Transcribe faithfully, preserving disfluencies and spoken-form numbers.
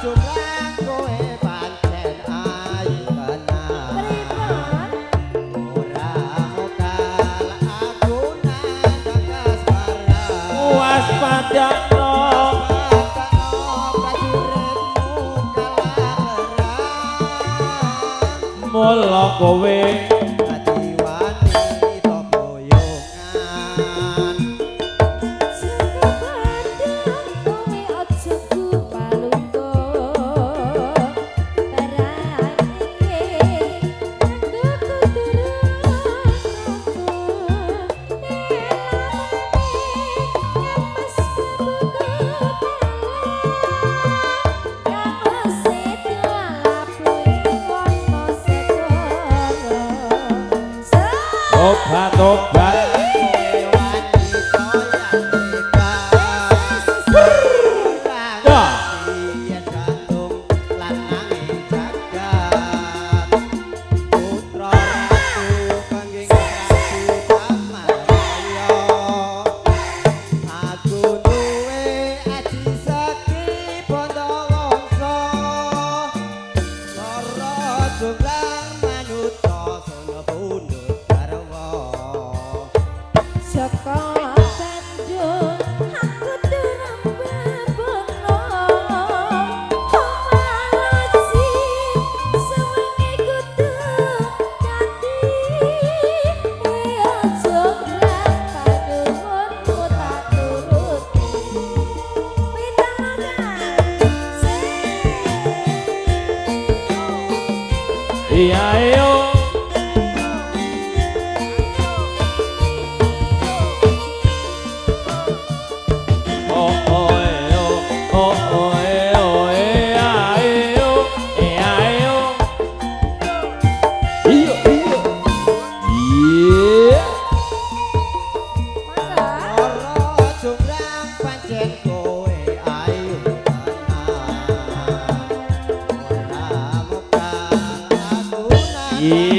jumlah kowe pancen ayu tenan ora mokal aku nandang kasmaran waspada mula kowe dadi wanita boyongan kowe aja kupalunggo barang iki obat obat iya yo oh oh yo oh oh yo iya yo iya yo iya iya iya ora jumlah pancen kowe ayu tenan ora mokal aku nandang